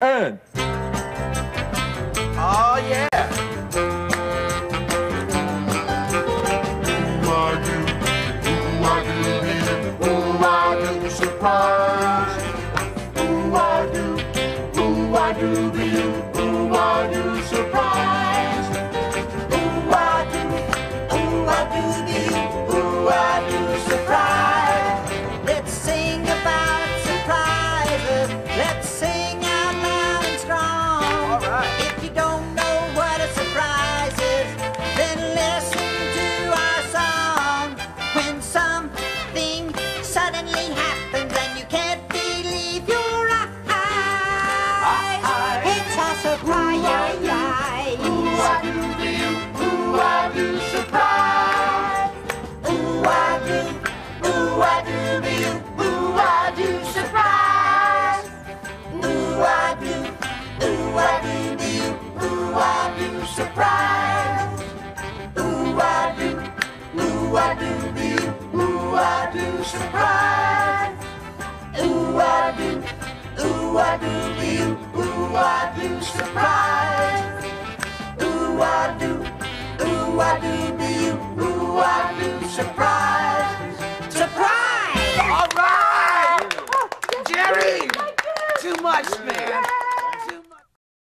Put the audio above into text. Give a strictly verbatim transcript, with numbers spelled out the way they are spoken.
and. Oh, yeah. Surprise! Ooh, I do, ooh, I do, be you, ooh, I do, surprise! Ooh, I do, ooh, I do, be you, ooh, I do, surprise! Let's sing about surprises. Let's sing out loud and strong. All right. If you don't know what a surprise is, then listen to our song. When something suddenly happens and you can't believe your eyes, it's a surprise. Ooh, I do, be you, ooh, I do, surprise! Ooh, I do, ooh, I do, be you, ooh, I do, surprise! Ooh, I do, ooh, I do, be you, ooh, I do, surprise! Ooh, I do, ooh, I do, be you, ooh, I do, surprise! Ooh, I do, ooh, I do, be you, ooh, I do, surprise! Ooh, I do, ooh, I do,